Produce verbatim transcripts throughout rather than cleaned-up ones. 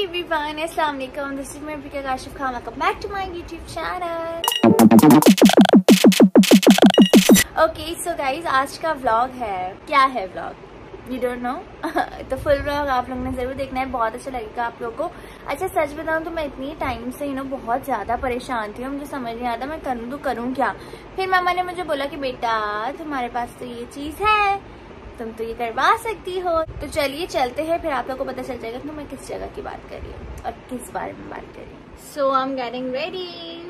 everyone, अस्सलाम वालेकुम। This is my Priya Kashif Khan. Welcome back to my YouTube channel. Okay, so guys, आज का vlog है, क्या है vlog? You don't know? तो फुल व्लॉग आप लोगों ने जरूर देखना है, बहुत अच्छा लगेगा आप लोगों को। अच्छा सच बताऊं तो मैं इतनी टाइम से यू नो बहुत ज्यादा परेशान थी, मुझे समझ नहीं आता मैं करूँ तो करूँ क्या। फिर मामा ने मुझे बोला कि बेटा तुम्हारे पास तो ये चीज है, तुम तो ये करवा सकती हो। तो चलिए चलते हैं, फिर आप लोग को पता चल जाएगा कि मैं किस जगह की बात कर रही हूँ और किस बारे में बात कर रही हूँ। So I am getting ready.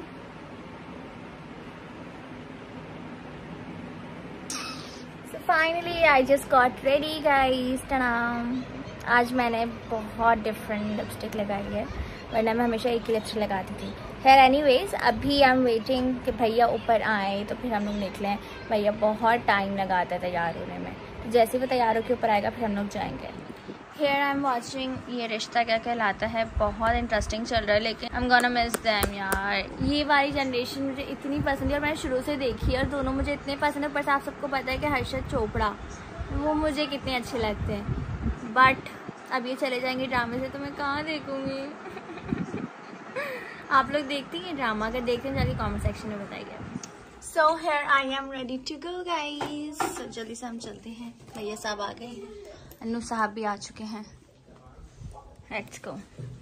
Finally I just got ready guys. टनाम, आज मैंने बहुत डिफरेंट लिपस्टिक लगाई है, वरना मैं हमेशा एक ही लिपस्टिक लगाती थी। खैर एनीवेज, अभी आई एम वेटिंग कि भैया ऊपर आए तो फिर हम लोग निकलें। भैया बहुत टाइम लगाता है तैयार होने में, तो जैसे वो तैयार होकर ऊपर आएगा फिर हम लोग जाएंगे। हियर आई एम वाचिंग ये रिश्ता क्या कहलाता है, बहुत इंटरेस्टिंग चल रहा है, लेकिन I am gonna miss them यार। ये वाली जनरेशन मुझे इतनी पसंद है और मैंने शुरू से देखी है और दोनों मुझे इतने पसंद है। ऊपर से आप सबको पता है कि हर्षद चोपड़ा वो मुझे कितने अच्छे लगते हैं, बट अब ये चले जाएंगे ड्रामे से तो मैं कहाँ देखूँगी। आप लोग देखती हैं ड्रामा? अगर देखते हैं जाके कमेंट सेक्शन में बताइए। So here I am ready to go guys. सो जल्दी से हम चलते हैं, भैया साहब आ गए, अन्नू साहब भी आ चुके हैं। Let's go.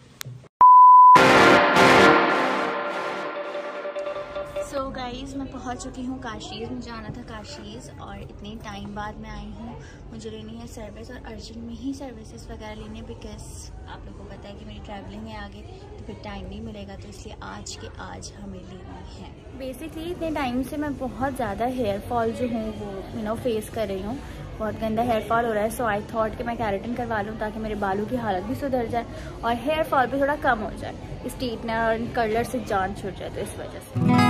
सो गाइज मैं पहुंच चुकी हूँ काशीज़। मुझे आना था काशीज़ और इतने टाइम बाद मैं आई हूँ। मुझे लेनी है सर्विस और अर्जेंट में ही सर्विसेज वगैरह लेने हैं, बिकॉज आप लोगों को पता है कि मेरी ट्रैवलिंग है आगे, तो फिर टाइम नहीं मिलेगा, तो इसलिए आज के आज हमें लेनी है। बेसिकली इतने टाइम से मैं बहुत ज़्यादा हेयर फॉल जो हूँ वो यू नो फेस कर रही हूँ, बहुत गंदा हेयर फॉल हो रहा है। सो आई थॉट कि मैं केराटिन करवा लूँ ताकि मेरे बालों की हालत भी सुधर जाए और हेयर फॉल भी थोड़ा कम हो जाए, स्ट्रेटनर और कर्लर से जान छूट जाए, तो इस वजह से।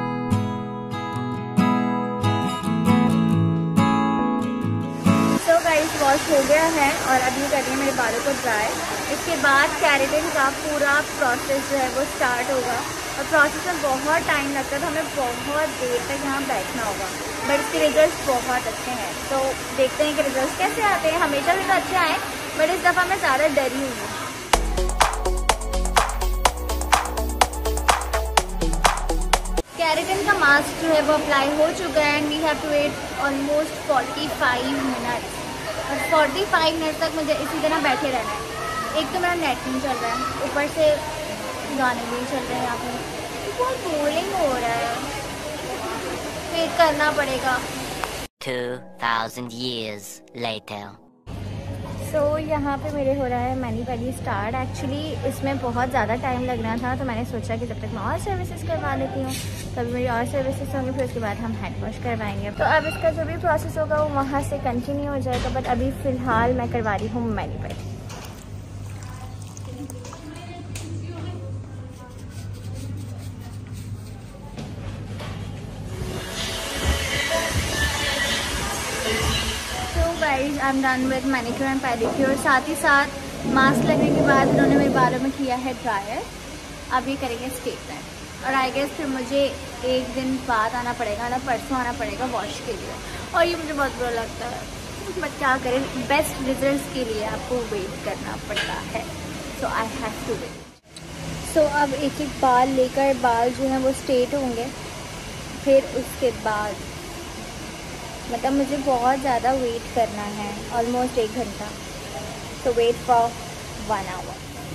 वॉश हो गया है और अभी कर रही है मेरे बालों को ड्राई। इसके बाद केराटिन का पूरा प्रोसेस जो है वो स्टार्ट होगा और प्रोसेस में बहुत टाइम लगता है, तो हमें बहुत देर तक यहाँ बैठना होगा, बट इसके रिजल्ट बहुत अच्छे हैं। तो देखते हैं कि रिजल्ट कैसे आते हैं। हमेशा भी तो अच्छे आए, बट इस दफ़ा मैं ज़्यादा डरी हुई हूँ। केराटिन का मास्क जो है वो अप्लाई हो चुका है and we have to wait almost forty five minute और पैंतालीस मिनट तक मुझे इसी तरह बैठे रहना है। एक तो मेरा नेट नहीं चल रहा है, ऊपर से गाने भी चल रहे हैं यहाँ पे, बहुत बोरिंग हो रहा है, वेट करना पड़ेगा। two thousand years later. सो so, यहाँ पे मेरे हो रहा है मैनी पैडी स्टार्ट। एक्चुअली इसमें बहुत ज़्यादा टाइम लगना था, तो मैंने सोचा कि जब तक मैं और सर्विसेज करवा लेती हूँ, तभी मेरी और सर्विसेज होंगी, फिर उसके बाद हम हैंड वॉश करवाएंगे। तो अब इसका जो भी प्रोसेस होगा वो वहाँ से कंटिन्यू हो जाएगा, बट अभी फ़िलहाल मैं करवा रही हूँ mani pedi. Guys I am done with manicure and pedicure. साथ ही साथ मास्क लगने के बाद उन्होंने मेरे बालों में किया है ड्रायर। अब ये करेंगे स्ट्रेटनर और आई गेस फिर मुझे एक दिन बाद आना पड़ेगा, ना परसों आना पड़ेगा वॉश के लिए, और ये मुझे बहुत बुरा लगता है, बट क्या करें, बेस्ट रिजल्ट्स के लिए आपको वेट करना पड़ता है, so I have to wait. So अब एक एक बाल लेकर बाल जो हैं वो स्ट्रेट होंगे, फिर उसके बाद मतलब मुझे बहुत ज़्यादा वेट करना है, ऑलमोस्ट एक घंटा, तो वेट फॉर वन आवर।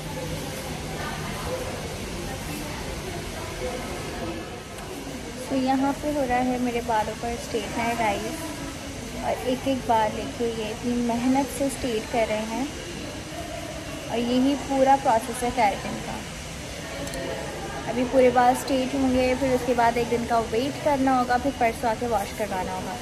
तो यहाँ पे हो रहा है मेरे बालों पर स्ट्रेटनर राइज और एक एक बार लेके ये इतनी मेहनत से स्ट्रेट कर रहे हैं और यही पूरा प्रोसेस है केराटिन का। अभी पूरे बाल स्ट्रेट होंगे, फिर उसके बाद एक दिन का वेट करना होगा, फिर परसों आके वॉश करवाना होगा।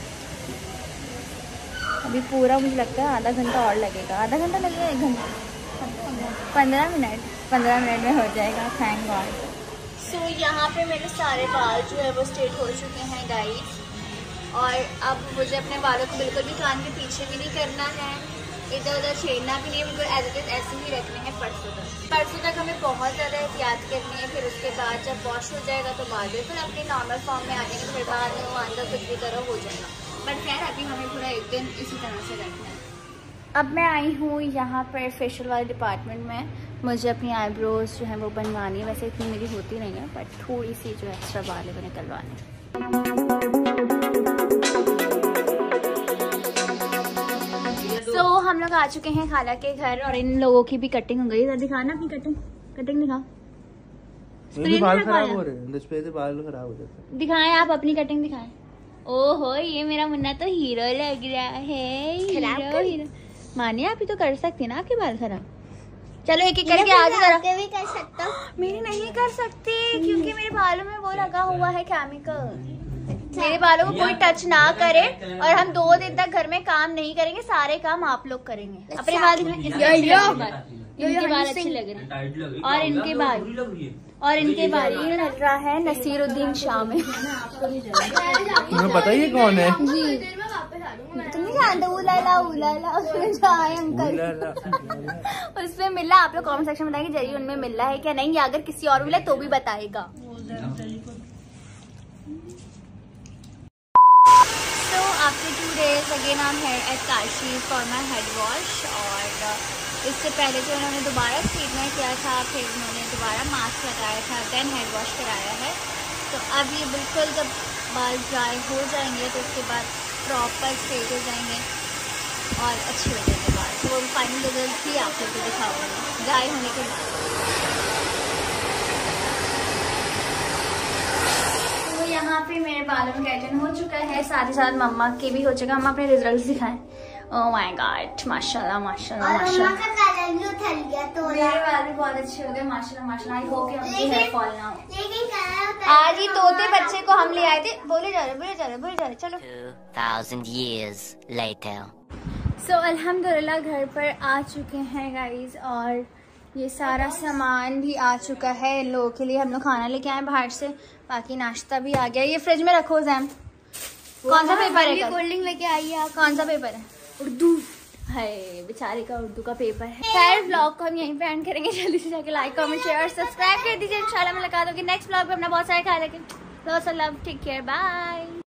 अभी पूरा मुझे लगता है आधा घंटा और लगेगा, आधा घंटा लगेगा, एक घंटा, पंद्रह मिनट पंद्रह मिनट में हो जाएगा, थैंक गॉड। सो यहाँ पे मेरे सारे बाल जो है वो स्ट्रेट हो चुके हैं गाइस, और अब मुझे अपने बालों को बिल्कुल भी कान के पीछे भी नहीं करना है, इधर उधर छेड़ना भी नहीं है, बिल्कुल एज इट इज ऐसे ही रखने हैं परसों तक। परसों तक हमें बहुत ज़्यादा एहतियात करनी है, फिर उसके बाद जब वॉश हो जाएगा तो बाद में फिर अपने नॉर्मल फॉर्म में आ जाएंगे, तो फिर बाद में वो अंदर कुछ भी तरह हो जाएगा, बट खैर अभी हमें पूरा एक दिन इसी तरह से रखना है। अब मैं आई हूँ यहाँ पर फेशियल वाले डिपार्टमेंट में। मुझे अपनी आईब्रोज जो है वो बनवानी है। वैसे इतनी मेरी होती नहीं है, बट थोड़ी सी जो एक्स्ट्रा बाल है वो निकलवानी है। तो so, हम लोग आ चुके हैं खाला के घर और इन लोगों की भी कटिंग हो गई। दिखाना अपनी कटिंग, कटिंग दिखा। बाल खराब हो रहे हैं, स्प्रे से बाल खराब हो जाते हैं। दिखाएं आप अपनी कटिंग दिखाएं। ओहो, ये मेरा मुन्ना तो हीरो लग रहा है। हीरो हीरो मानिए, आप ही तो कर सकती ना आपके बाल खराब। चलो एक एक करके आगे जरा। भी कर सकता हूँ। मेरी नहीं कर सकती क्योंकि मेरे बालों में वो लगा हुआ है केमिकल। मेरे बालों को कोई टच ना करे और हम दो दिन तक घर में काम नहीं करेंगे, सारे काम आप लोग करेंगे। अपने बाल इनके बाल अच्छे लग रहे हैं और इनके बाल और इनके बाल ये लग रहा है नसीरुद्दीन शाह में। तुम्हें पता ही कौन है? जी तुम नहीं जानते? उलाला उलाला उसमें जाए अंकल, उसमें मिला। आप लोग कमेंट सेक्शन में बताएंगे जरिए उनमें मिल रहा है क्या नहीं, या अगर किसी और मिला तो भी बताएगा। तो after two days again I am here at Kashi for my head wash. और इससे पहले जो उन्होंने दोबारा ट्रीटमेंट किया था, फिर उन्होंने दोबारा मास्क लगाया था, देन हेड वॉश कराया है। तो अब ये बिल्कुल जब बाल ड्राई हो जाएंगे तो उसके बाद प्रॉपर स्ट्रेट हो जाएंगे और अच्छे हो जाएंगे बाल। तो वो फाइनल रिजल्ट भी आप लोग को दिखाऊंगी ड्राई होने के बाद। तो यहाँ पे मेरे बालों में केराटिन हो चुका है, साथ ही साथ मम्मा के भी हो चुका है। हम अपने रिजल्ट दिखाएं। ओह माय गॉड, माशाल्लाह माशाल्लाह माशाल्लाह। मेरे बाल भी बहुत अच्छे हो गए माशाल्लाह माशाल्लाह। आई होप कि हमकी हेयर फॉल ना हो। आज ही तोते बच्चे को हम ले आए थे। बोले जा रहे बोले जा रहे बोले जा रहे चलो। two thousand years later. सो अल्हम्दुलिल्लाह घर पर आ चुके हैं गाइज और ये सारा सामान भी आ चुका है। इन लोगों के लिए हम लोग खाना लेके आए बाहर से, बाकी नाश्ता भी आ गया। ये फ्रिज में रखो जैम। कौन सा पेपर है? कोल्ड ड्रिंक लेके आई है आप। कौन सा पेपर है? उर्दू है, बेचारे का उर्दू का पेपर है। खैर व्लॉग को हम यहीं पे एंड करेंगे। जल्दी से जाके लाइक कमेंट शेयर और सब्सक्राइब कर दीजिए। इंशाल्लाह मुलाकात होगी नेक्स्ट व्लॉग में अपना बहुत सारे ख्याल रखें। Love take care bye.